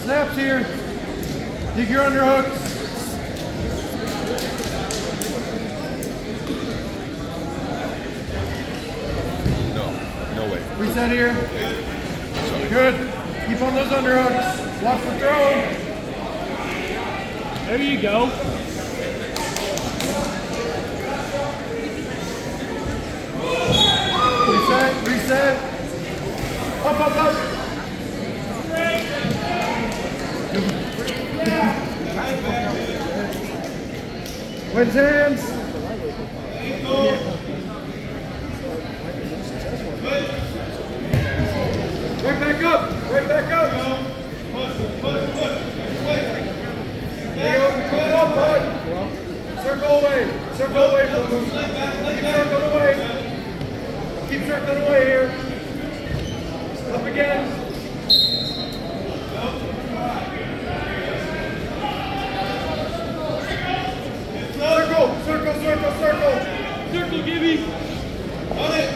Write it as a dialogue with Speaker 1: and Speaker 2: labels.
Speaker 1: Snaps here. Dig your underhooks.
Speaker 2: No way.
Speaker 1: Reset here. Good. Keep on those underhooks. Watch the throw.
Speaker 3: There you go.
Speaker 1: Reset, reset. Up, up, up. Wins hands. Right back up. Right back up. There you go. Come on, bud. Circle away. Circle away from him. Keep circling away. Keep circling away here. Up again. Circle, circle, circle, circle.
Speaker 3: Circle, Gibby.
Speaker 4: On it.